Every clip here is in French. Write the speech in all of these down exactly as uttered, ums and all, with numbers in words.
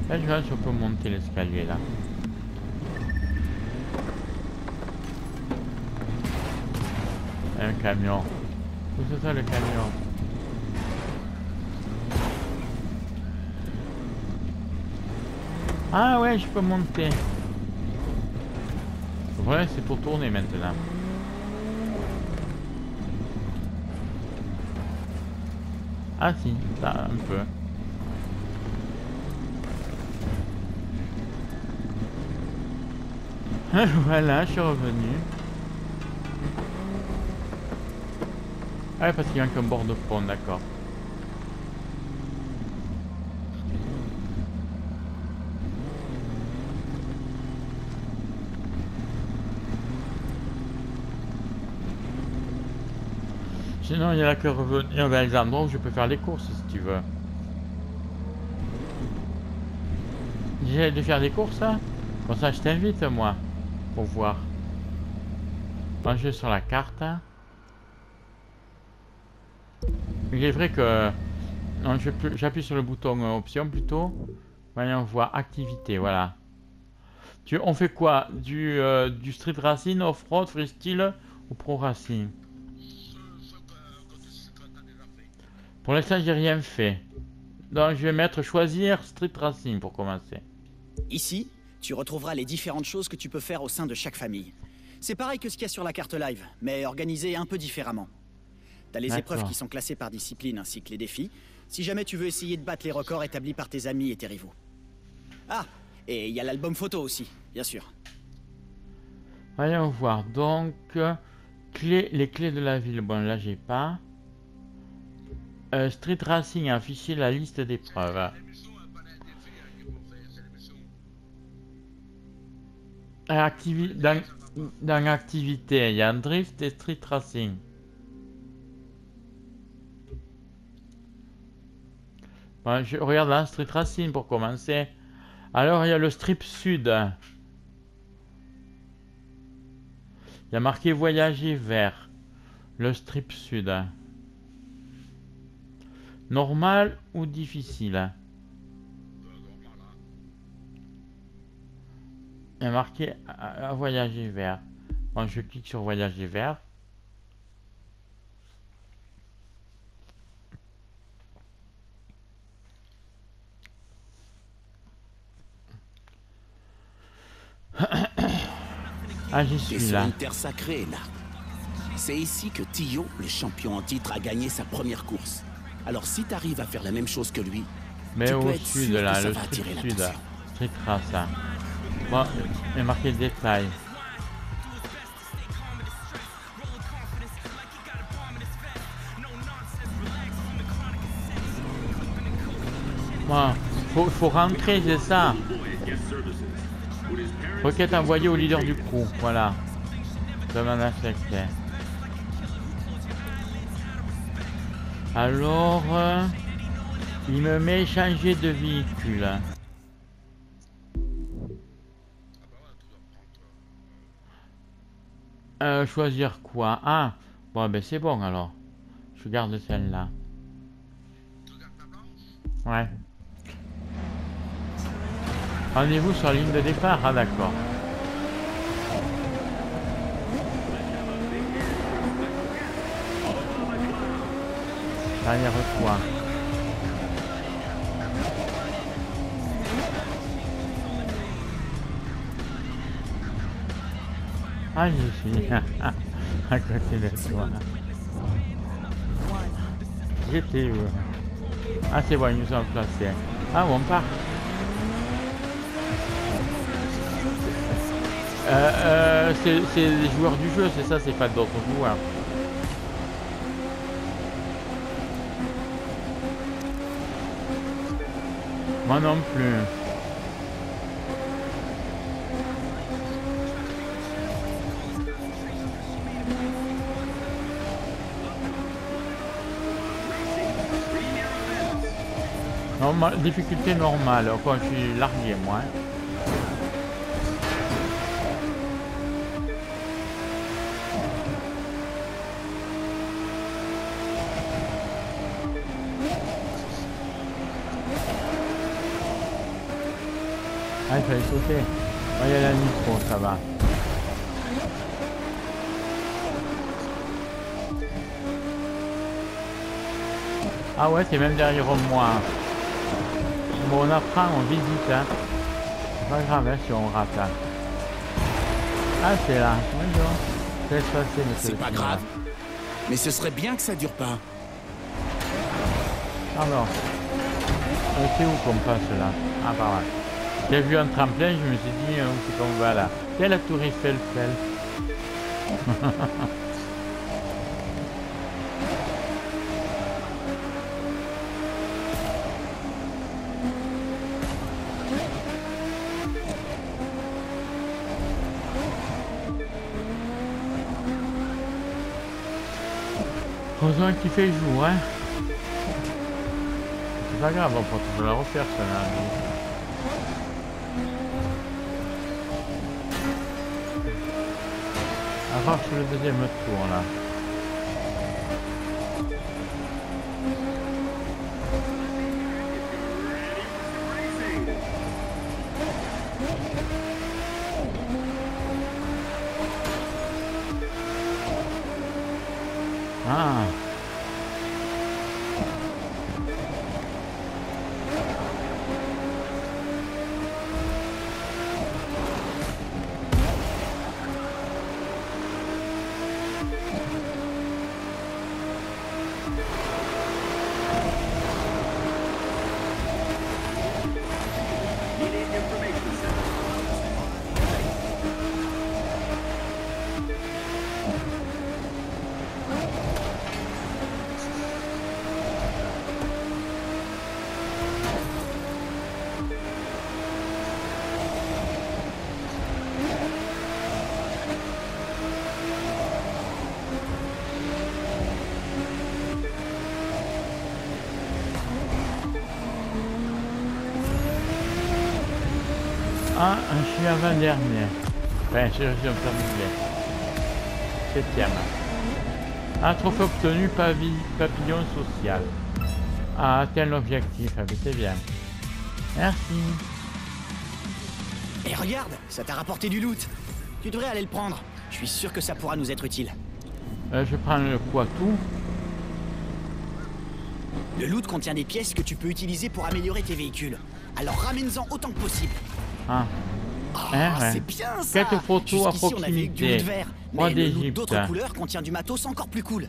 Là, je vois si on peut monter l'escalier là. Un camion. Où c'est ça le camion? Ah ouais, je peux monter. Le problème c'est pour tourner maintenant. Ah si, ça un peu. Voilà, je suis revenu. Ah ouais, parce qu'il y a qu'un bord de pont, d'accord. Sinon, il n'y a que revenir vers les endroits où je peux faire les courses si tu veux. J'ai de faire des courses, hein. Pour ça, je t'invite, moi, pour voir. Quand je vais sur la carte, hein. Il est vrai que j'appuie sur le bouton euh, option plutôt. Voyons voir activité, voilà. Tu, on fait quoi? Du, euh, du street racing, off-road, freestyle ou pro racing? Pour l'instant, j'ai rien fait. Donc, je vais mettre choisir street racing pour commencer. Ici, tu retrouveras les différentes choses que tu peux faire au sein de chaque famille. C'est pareil que ce qu'il y a sur la carte live, mais organisé un peu différemment. T'as les épreuves qui sont classées par discipline ainsi que les défis, si jamais tu veux essayer de battre les records établis par tes amis et tes rivaux. Ah, et il y a l'album photo aussi, bien sûr. Voyons voir, donc, clé, les clés de la ville, bon là j'ai pas. Euh, street racing, afficher la liste d'épreuves. Activi dans, dans activité, il y a drift et street racing. Bon, je regarde là, street racing pour commencer. Alors il y a le strip sud. Il y a marqué voyager vers le strip sud. Normal ou difficile? Il y a marqué à, à voyager vers. Bon, je clique sur voyager vers. Ah, j'y suis là. C'est une terre sacrée, là. C'est ici que Tio, le champion en titre, a gagné sa première course. Alors si t'arrives à faire la même chose que lui, mais tu au peux être sud, sûr là, que ça le va attirer sud, l'attention. street race. Bon, il y a marqué détail. Bon, faut, faut rentrer, c'est ça. Requête envoyée au leader du crew, voilà. Demande affectée. Alors, euh, il me met changer de véhicule. Euh, choisir quoi? Ah, bon ben c'est bon alors. Je garde celle-là. Ouais. Rendez-vous sur la ligne de départ, ah d'accord. Derrière toi. Ah, je suis à côté de toi. J'étais où? Ah, c'est bon, ils nous sont placés. Ah, on part. Euh, euh, c'est les joueurs du jeu, c'est ça, c'est pas d'autres joueurs. Moi non plus. Normal, difficulté normale, quand je suis largué moi. Ah, il fallait sauter. Ah, il y a la nitro, ça va. Ah ouais, c'est même derrière moi. Bon, on apprend, on visite. Hein. C'est pas grave hein, si on rate. Hein. Ah, c'est là. Bonjour. Laisse passer, monsieur. C'est pas grave. Mais ce serait bien que ça dure pas. Alors, euh, c'est où qu'on passe là? Ah, par là. J'ai vu un tremplin, je me suis dit, euh, c'est qu'on va là. Quelle la tour Eiffel, heureusement qu'il fait jour, hein. C'est pas grave, on peut toujours la refaire, ça là. Alors sur le deuxième tour là. Ah. Ah, je suis avant-dernier. Enfin, je suis en terminé. Septième. Ah, trophée obtenu, pavi, papillon social. Ah, atteint l'objectif, ah, c'est bien. Merci. Et regarde, ça t'a rapporté du loot. Tu devrais aller le prendre. Je suis sûr que ça pourra nous être utile. Euh, je prends le quoi, tout? Le loot contient des pièces que tu peux utiliser pour améliorer tes véhicules. Alors ramène-en autant que possible. Ah. Oh, hein, c'est ouais. bien ça. Quelques photos à Jusqu'ici, on avait eu du proximité. loot vert, Roi mais le loot d'Égypte. d'autres couleurs contient du matos encore plus cool.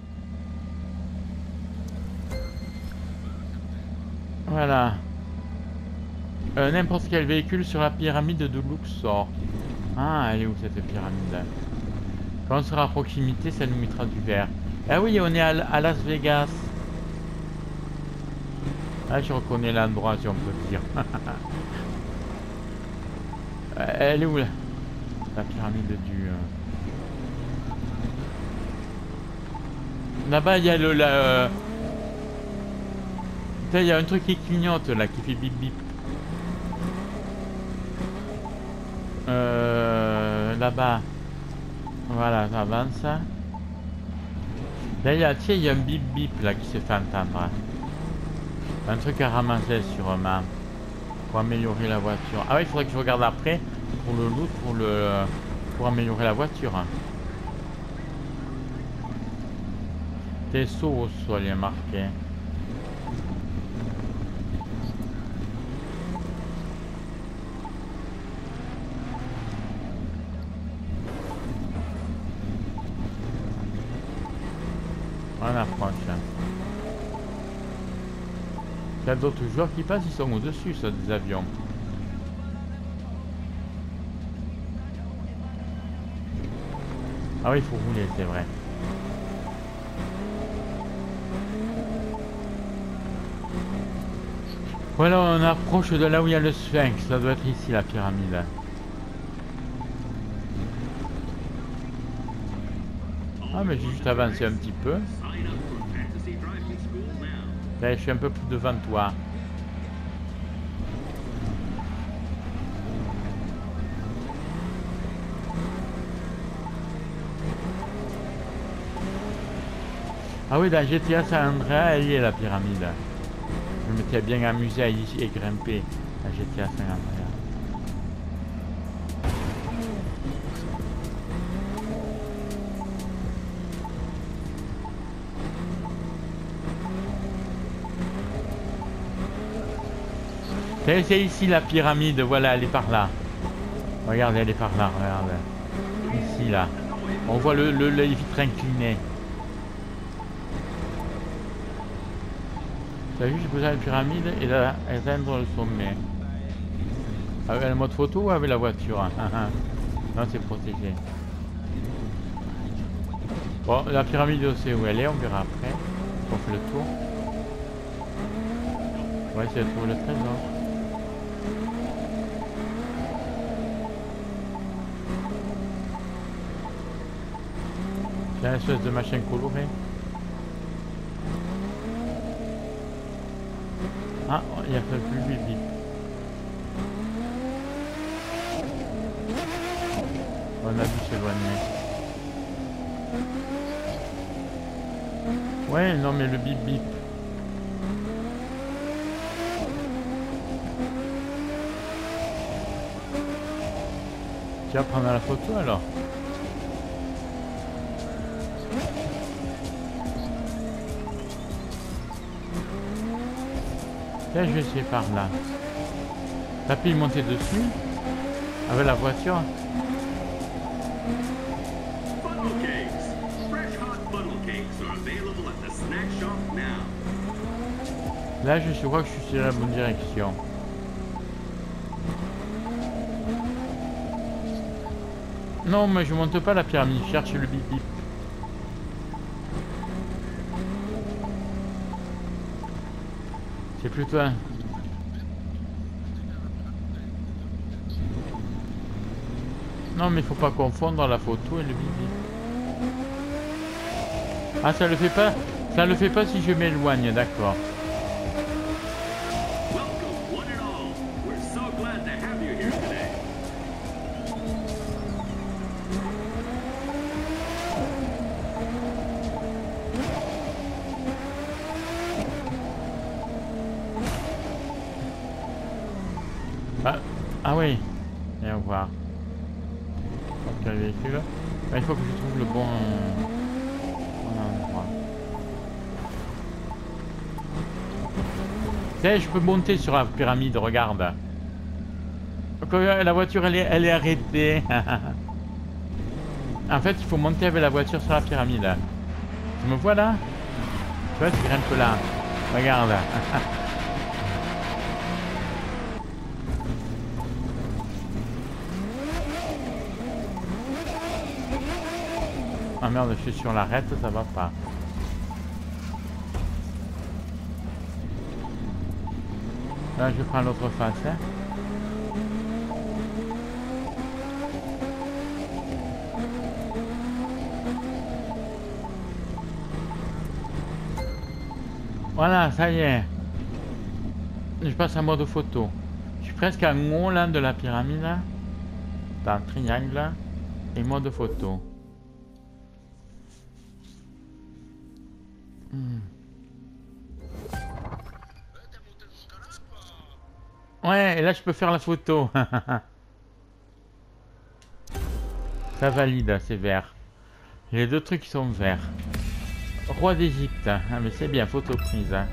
Voilà. Euh, N'importe quel véhicule sur la pyramide de Luxor. Ah, elle est où cette pyramide? Quand on sera à proximité, ça nous mettra du vert. Ah oui, on est à, à Las Vegas. Ah, je reconnais l'endroit, si on peut dire. Elle est où là? La pyramide du... Euh... Là-bas, il y a le... La, euh... il y a un truc qui clignote là, qui fait bip bip. Euh... Là-bas. Voilà, ça avance. Là, il y a, tiens, il y a un bip bip là qui se fait entendre. Un truc à ramasser sûrement. Pour améliorer la voiture. Ah oui, il faudrait que je regarde après pour le loot, pour le pour améliorer la voiture. Tes sauts au sol, il y a marqué. On approche. Il y a d'autres joueurs qui passent, ils sont au-dessus, ça, des avions. Ah oui, il faut rouler, c'est vrai. Voilà, on approche de là où il y a le sphinx. Ça doit être ici, la pyramide. Ah, mais j'ai juste avancé un petit peu. Là, je suis un peu plus devant toi. Ah oui, dans G T A San Andreas, elle y est la pyramide. Je m'étais bien amusé à y, y grimper à G T A San Andreas. C'est ici la pyramide, voilà, elle est par là. Regarde, elle est par là, regarde. Ici, là. On voit le, le, les vitres inclinées. T'as vu, j'ai posé la pyramide et là, elle atteindre le sommet. Avec le mode photo ou avec la voiture? Non, c'est protégé. Bon, la pyramide, on sait où elle est, on verra après. On fait le tour. On va essayer de trouver le trésor. C'est une espèce de machin coloré. Ah, il y a fait plus bip bip. On a dû s'éloigner. Ouais, non mais le bip bip. Tu vas prendre la photo alors? Là, je vais essayer par là. T'as pu y monter dessus avec la voiture? Là, je crois que je suis sur la bonne direction. Non, mais je monte pas la pyramide, je cherche le bip bip. C'est plutôt un... Non, mais il faut pas confondre la photo et le bip bip. Ah, ça le fait pas? Ça le fait pas si je m'éloigne, d'accord. Ah, ah oui, et on va voir. Quel véhicule. Ah, il faut que je trouve le bon, bon endroit. Tiens, je peux monter sur la pyramide, regarde. La voiture elle est, elle est arrêtée. En fait, il faut monter avec la voiture sur la pyramide. Tu me vois là? Tu vois, tu grimpes là. Regarde. Ah merde, je suis sur l'arête, ça va pas. Là, je prends l'autre face. Hein. Voilà, ça y est. Je passe en mode photo. Je suis presque en haut là de la pyramide. Là. Dans le triangle. Là, et mode photo. Hmm. Ouais, et là je peux faire la photo. Ça valide, c'est vert. Les deux trucs qui sont verts. Roi d'Égypte. Ah mais c'est bien, photo prise. Hein.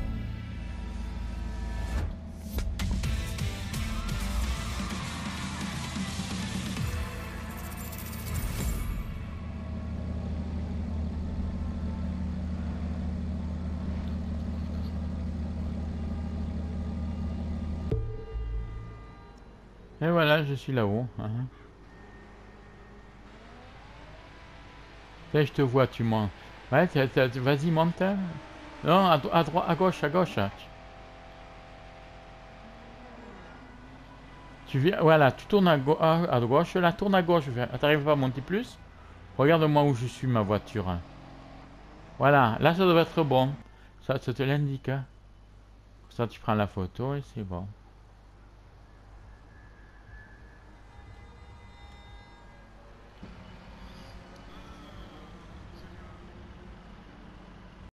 Et voilà, je suis là-haut. Hein. Là, je te vois, tu montes. Ouais, vas-y, monte. Non, à, à droite, à gauche, à gauche. Tu viens, voilà, tu tournes à, go à, à gauche, là, tourne à gauche. T'arrives pas à monter plus? Regarde-moi où je suis, ma voiture. Voilà, là, ça doit être bon. Ça, ça te l'indique. Ça, tu prends la photo et c'est bon.